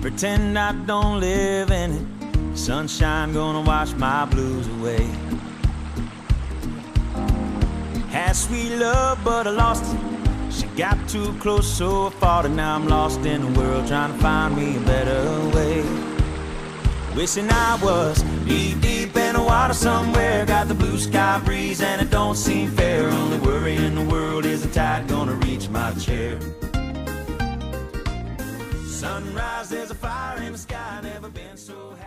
Pretend I don't live in it. Sunshine gonna wash my blues away. Had sweet love, but I lost it. She got too close, so I fought it. Now I'm lost in the world, trying to find me a better way. Wishing I was knee deep in the water somewhere. Got the blue sky breeze and it don't seem fair. Only worry in the world is the tide gonna reach my chair. Sunrise, there's a fire in the sky, never been so happy.